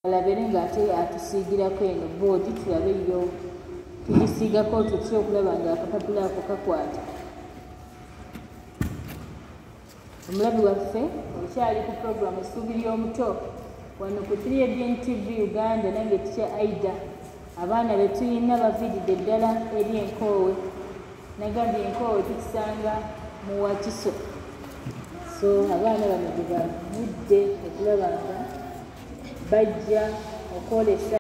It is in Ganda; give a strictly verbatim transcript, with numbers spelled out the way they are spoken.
Alabere ng'ate atusiigirako eno boodi tulabe yo tugisiigako tutya okulaba ng'akapapula ako kakwata. Omulabi waffe okyali ku puroguramu Essuubi ly'Omuto wano ku three A D N T V Uganda nange Teacher Aida. Abaana be tulina baviiridde ddala eri enkoowe. Nagambye enkoowe tukisanga mu Wakiso. So abaana bano gye bavudde okulaba nga bajja okwolesa